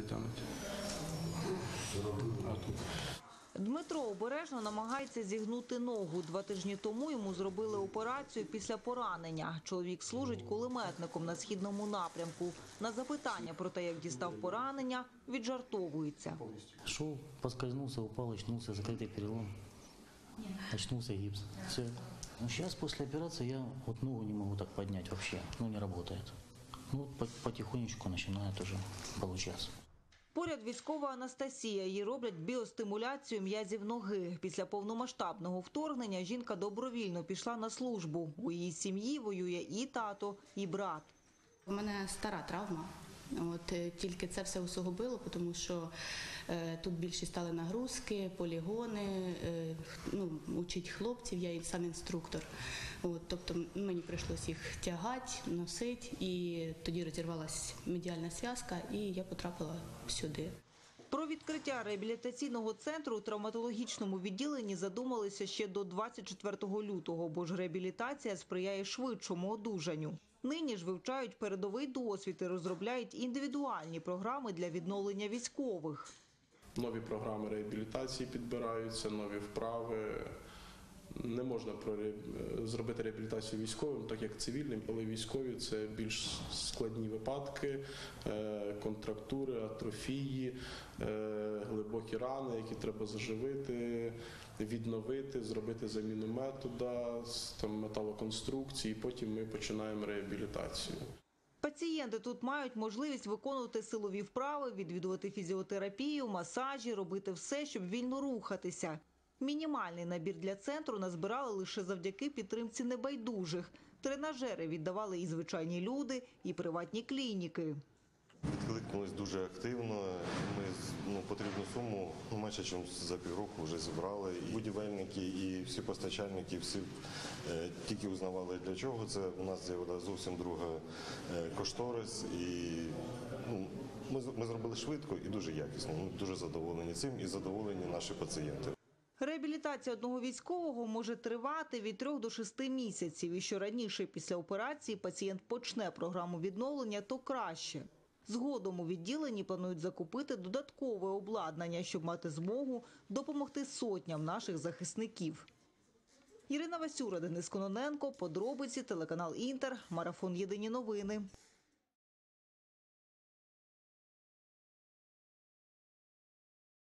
тягнуть. Дмитро обережно намагається зігнути ногу. 2 тижні тому йому зробили операцію після поранення. Чоловік служить кулеметником на східному напрямку. На запитання про те, як дістав поранення, віджартовується. Шел, поскользнулся, упал, очнулся, закрытый перелом. Очнулся гипс. Все. Ну, сейчас после операции я вот ногу не могу так поднять вообще. Ну, не работает. Ну, вот потихонечку начинает уже получаться. Поряд військова Анастасія. Їй роблять біостимуляцію м'язів ноги. Після повномасштабного вторгнення жінка добровільно пішла на службу. У її сім'ї воює і тато, і брат. У мене стара травма. Тільки це все усугубило, тому що тут більше стали нагрузки, полігони, учить хлопців, я і сам інструктор. Тобто мені прийшлося їх тягати, носити, і тоді розірвалася медіальна зв'язка, і я потрапила сюди. Про відкриття реабілітаційного центру у травматологічному відділенні задумалися ще до 24 лютого, бо ж реабілітація сприяє швидшому одужанню. Нині ж вивчають передовий досвід і розробляють індивідуальні програми для відновлення військових. Нові програми реабілітації підбираються, нові вправи. Не можна зробити реабілітацію військовим, так як цивільним, але військові – це більш складні випадки, контрактури, атрофії, глибокі рани, які треба заживити, відновити, зробити заміну метода, металоконструкції, потім ми починаємо реабілітацію. Пацієнти тут мають можливість виконувати силові вправи, відвідувати фізіотерапію, масажі, робити все, щоб вільно рухатися. Мінімальний набір для центру назбирали лише завдяки підтримці небайдужих. Тренажери віддавали і звичайні люди, і приватні клініки. Відкликнулись дуже активно. Ми потрібну суму менше, ніж за півроку вже зібрали. І будівельники, і всі постачальники, всі тільки узнавали, для чого це. У нас з'явилася зовсім друга кошторис. І ми зробили швидко і дуже якісно. Ми дуже задоволені цим і задоволені наші пацієнти. Реабілітація одного військового може тривати від 3 до 6 місяців. І що раніше після операції пацієнт почне програму відновлення, то краще. Згодом у відділенні планують закупити додаткове обладнання, щоб мати змогу допомогти сотням наших захисників. Ірина Васюра, Денис Кононенко, подробиці, телеканал «Інтер», марафон «Єдині новини».